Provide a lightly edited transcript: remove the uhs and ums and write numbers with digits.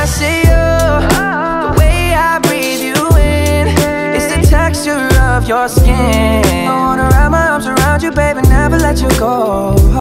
see you, the way I breathe you in, it's the texture of your skin. I wanna wrap my arms around you, baby, never let you go.